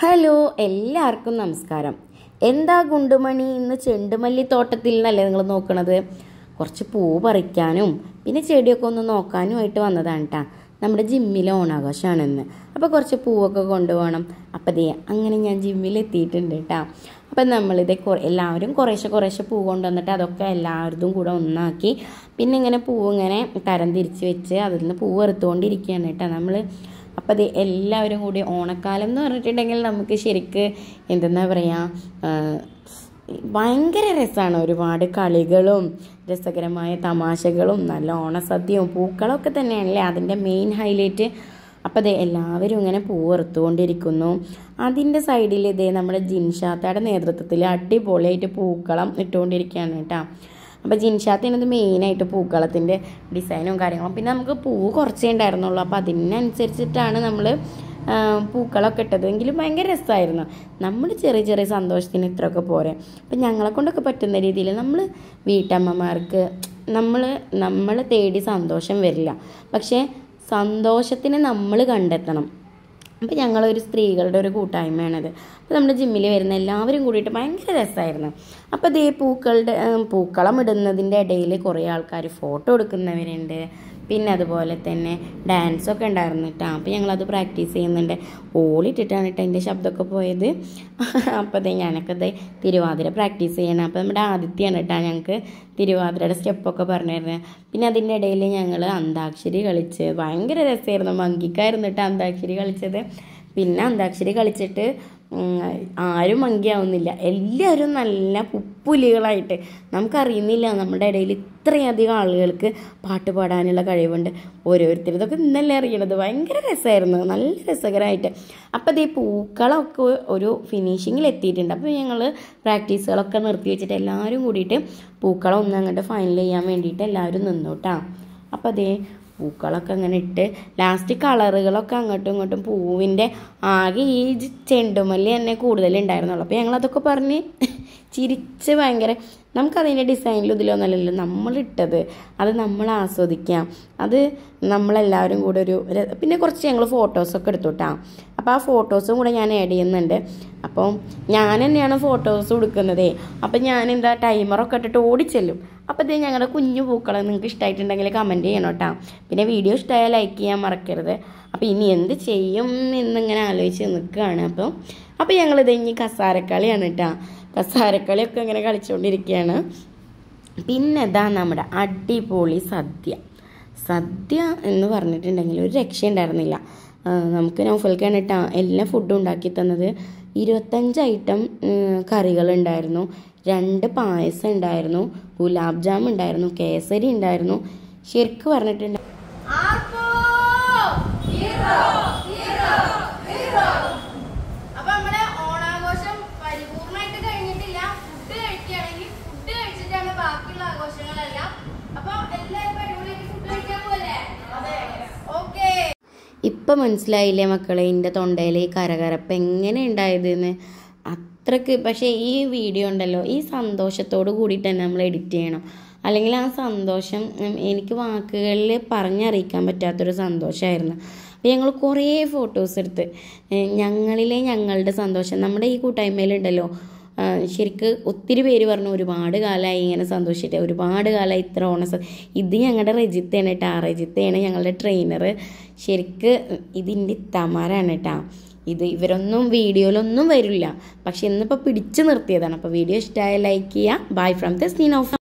Hello, എല്ലാവർക്കും നമസ്കാരം. എന്താ ഗുണ്ടുമണി ഇന്ന് ചെണ്ടുമല്ലി തോട്ടത്തിൽ നിന്നല്ലേ നിങ്ങൾ നോക്കണത്? കുറച്ച് പൂ പറിക്കാനും പിന്നെ ചെടിയൊക്കെ ഒന്ന് നോക്കാനുമായിട്ട് വന്നതാണ് കേട്ടോ. നമ്മുടെ ജിമ്മിലെ ഓണാഘോഷമാണെന്ന്. അപ്പോൾ കുറച്ച് പൂവൊക്കെ കൊണ്ടുപോകണം. അപ്പം അങ്ങനെ ഞാൻ ജിമ്മിൽ എത്തിയിട്ടുണ്ട് കേട്ടോ. അപ്പം നമ്മളിത് എല്ലാവരും കുറേശ്ശെ പൂ കൊണ്ടുവന്നിട്ട് അതൊക്കെ എല്ലാവരും കൂടെ ഒന്നാക്കി പിന്നെ ഇങ്ങനെ പൂവ് ഇങ്ങനെ തരം തിരിച്ച് വെച്ച് അതിൽ നിന്ന് പൂവ് എടുത്തുകൊണ്ടിരിക്കുകയാണ് കേട്ടോ നമ്മൾ. അപ്പം അത് എല്ലാവരും കൂടി ഓണക്കാലം എന്ന് പറഞ്ഞിട്ടുണ്ടെങ്കിൽ നമുക്ക് ശരിക്ക് എന്തെന്നാ പറയുക, ഭയങ്കര രസമാണ്. ഒരുപാട് കളികളും രസകരമായ തമാശകളും നല്ല ഓണസദ്യയും പൂക്കളമൊക്കെ തന്നെയാണല്ലേ അതിൻ്റെ മെയിൻ ഹൈലൈറ്റ്. അപ്പം അതെ എല്ലാവരും ഇങ്ങനെ പൂവെറുത്തുകൊണ്ടിരിക്കുന്നു. അതിൻ്റെ സൈഡിൽ ഇതേ നമ്മുടെ ജിൻഷാത്തയുടെ നേതൃത്വത്തിൽ അടിപൊളിയായിട്ട് പൂക്കളം ഇട്ടുകൊണ്ടിരിക്കുകയാണ് കേട്ടോ. അപ്പോൾ ജിൻഷാത്തിനത് മെയിനായിട്ട് പൂക്കളത്തിൻ്റെ ഡിസൈനും കാര്യങ്ങളും. പിന്നെ നമുക്ക് പൂവ് കുറച്ചേ ഉണ്ടായിരുന്നുള്ളൂ. അപ്പോൾ അതിനനുസരിച്ചിട്ടാണ് നമ്മൾ പൂക്കളൊക്കെ ഇട്ടത്. എങ്കിലും ഭയങ്കര രസമായിരുന്നു. നമ്മൾ ചെറിയ സന്തോഷത്തിന് ഇത്രയൊക്കെ പോരെ. അപ്പം ഞങ്ങളെ കൊണ്ടൊക്കെ പറ്റുന്ന രീതിയിൽ നമ്മൾ വീട്ടമ്മമാർക്ക് നമ്മൾ തേടി സന്തോഷം വരില്ല, പക്ഷേ സന്തോഷത്തിന് നമ്മൾ കണ്ടെത്തണം. അപ്പോൾ ഞങ്ങളൊരു സ്ത്രീകളുടെ ഒരു കൂട്ടായ്മയാണത്. അപ്പോൾ നമ്മുടെ ജിമ്മിൽ വരുന്ന എല്ലാവരും കൂടിയിട്ട് ഭയങ്കര രസമായിരുന്നു. അപ്പോൾ അതേ പൂക്കളം ഇടുന്നതിൻ്റെ ഇടയിൽ കുറേ ആൾക്കാർ ഫോട്ടോ എടുക്കുന്നവരുണ്ട്. പിന്നെ അതുപോലെ തന്നെ ഡാൻസൊക്കെ ഉണ്ടായിരുന്നു കേട്ടോ. അപ്പോൾ ഞങ്ങളത് പ്രാക്ടീസ് ചെയ്യുന്നുണ്ട്. ഓളിട്ടിട്ടാണ് കേട്ടോ എൻ്റെ ശബ്ദമൊക്കെ പോയത്. അപ്പോൾ ഞാനൊക്കെ തിരുവാതിര പ്രാക്ടീസ് ചെയ്യണം. അപ്പോൾ നമ്മുടെ ആദിത്യമാണ് കേട്ടോ ഞങ്ങൾക്ക് തിരുവാതിരയുടെ സ്റ്റെപ്പൊക്കെ പറഞ്ഞു തരുന്നത്. പിന്നെ അതിൻ്റെ ഇടയിൽ ഞങ്ങൾ അന്താക്ഷരി കളിച്ച് ഭയങ്കര രസമായിരുന്നു. മങ്കിക്കായിരുന്നു കേട്ടോ അന്താക്ഷരി കളിച്ചത്. പിന്നെ അന്താക്ഷരി കളിച്ചിട്ട് ആരും മങ്കിയാവുന്നില്ല. എല്ലാവരും നല്ല പുപ്പുലികളായിട്ട്. നമുക്കറിയുന്നില്ല നമ്മുടെ ഇടയിൽ ഇത്രയധികം ആളുകൾക്ക് പാട്ട് പാടാനുള്ള കഴിവുണ്ട്. ഓരോരുത്തരും ഇതൊക്കെ ഇന്നല്ലേ അറിയണത്. ഭയങ്കര രസമായിരുന്നു, നല്ല രസകരമായിട്ട്. അപ്പോൾ അതേ പൂക്കളമൊക്കെ ഒരു ഫിനിഷിങ്ങിൽ എത്തിയിട്ടുണ്ട്. അപ്പോൾ ഞങ്ങൾ പ്രാക്ടീസുകളൊക്കെ നിർത്തി വെച്ചിട്ട് എല്ലാവരും കൂടിയിട്ട് പൂക്കളം ഒന്ന് അങ്ങോട്ട് ഫൈനൽ ചെയ്യാൻ വേണ്ടിയിട്ട് എല്ലാവരും നിന്നു കേട്ടോ. അപ്പോൾ അതേ പൂക്കളൊക്കെ അങ്ങനെ ഇട്ട് ലാസ്റ്റ് കളറുകളൊക്കെ അങ്ങോട്ടും ഇങ്ങോട്ടും പൂവിൻ്റെ ആകെ ഈ ചെണ്ടുമല്ലി തന്നെ കൂടുതലുണ്ടായിരുന്നുള്ളൂ. അപ്പോൾ ഞങ്ങളതൊക്കെ പറഞ്ഞ് ചിരിച്ച് ഭയങ്കര നമുക്കതിൻ്റെ ഡിസൈനിലും ഇതിലൊന്നല്ലല്ലോ നമ്മളിട്ടത്. അത് നമ്മൾ ആസ്വദിക്കാം. അത് നമ്മളെല്ലാവരും കൂടെ പിന്നെ കുറച്ച് ഞങ്ങൾ ഫോട്ടോസൊക്കെ എടുത്തു കേട്ടോ. അപ്പോൾ ആ ഫോട്ടോസും കൂടെ ഞാൻ ആഡ് ചെയ്യുന്നുണ്ട്. അപ്പോൾ ഞാൻ തന്നെയാണ് ഫോട്ടോസ് കൊടുക്കുന്നതേ. അപ്പം ഞാനെന്താ ടൈമറൊക്കെ ഇട്ടിട്ട് ഓടിച്ചെല്ലും. അപ്പോൾ ഇത് ഞങ്ങളുടെ കുഞ്ഞു പൂക്കൾ നിങ്ങൾക്ക് ഇഷ്ടമായിട്ടുണ്ടെങ്കിൽ കമൻറ്റ് ചെയ്യണം കേട്ടോ. പിന്നെ വീഡിയോ ഇഷ്ടമായാൽ ലൈക്ക് ചെയ്യാൻ മറക്കരുത്. അപ്പോൾ ഇനി എന്ത് ചെയ്യും എന്നിങ്ങനെ ആലോചിച്ച് നിൽക്കുകയാണ്. അപ്പോൾ ഞങ്ങളിത് ഇനി കസാരക്കളിയാണ് കേട്ടോ. കസാരക്കളിയൊക്കെ ഇങ്ങനെ കളിച്ചുകൊണ്ടിരിക്കുകയാണ്. പിന്നെ ഇതാ നമ്മുടെ അടിപൊളി സദ്യ എന്ന് പറഞ്ഞിട്ടുണ്ടെങ്കിൽ ഒരു രക്ഷയുണ്ടായിരുന്നില്ല. നമുക്ക് നൗഫൽക്കാണ് കേട്ടോ എല്ലാ ഫുഡും ഉണ്ടാക്കി തന്നത്. 25 ഐറ്റം കറികളുണ്ടായിരുന്നു, 2 പായസം ഉണ്ടായിരുന്നു, ഗുലാബ് ജാം ഉണ്ടായിരുന്നു, കേസരി ഉണ്ടായിരുന്നു. ശരിക്കും പറഞ്ഞിട്ടുണ്ട് ഇപ്പം മനസ്സിലായില്ലേ മക്കളെ എൻ്റെ തൊണ്ടയിലെ ഈ കരകരപ്പ് എങ്ങനെ ഉണ്ടായതെന്ന് അത്രയ്ക്ക്. പക്ഷേ ഈ വീഡിയോ ഉണ്ടല്ലോ ഈ സന്തോഷത്തോട് കൂടിയിട്ട് തന്നെ നമ്മൾ എഡിറ്റ് ചെയ്യണം. അല്ലെങ്കിൽ ആ സന്തോഷം എനിക്ക് വാക്കുകളിൽ പറഞ്ഞറിയിക്കാൻ പറ്റാത്തൊരു സന്തോഷമായിരുന്നു. അപ്പോൾ ഞങ്ങൾ കുറേ ഫോട്ടോസ് എടുത്ത് ഞങ്ങളുടെ സന്തോഷം നമ്മുടെ ഈ കൂട്ടായ്മയിലുണ്ടല്ലോ. ശരിക്ക് ഒത്തിരി പേര് പറഞ്ഞു ഒരുപാട് കാലമായി ഇങ്ങനെ സന്തോഷിച്ചിട്ട്, ഒരുപാട് കാലമായി ഇത്ര ഇത് ഞങ്ങളുടെ റജിത്തയാണ് കേട്ടോ. റജിത്തയാണ് ഞങ്ങളുടെ ട്രെയിനർ. ശരിക്ക് ഇതിൻ്റെ തമാരാണ് കേട്ടോ. ഇവരൊന്നും വീഡിയോയിലൊന്നും വരില്ല, പക്ഷെ ഇന്നിപ്പോൾ പിടിച്ചു നിർത്തിയതാണ്. അപ്പോൾ വീഡിയോ ഇഷ്ടമായ ലൈക്ക് ചെയ്യുക. Bye from the scene of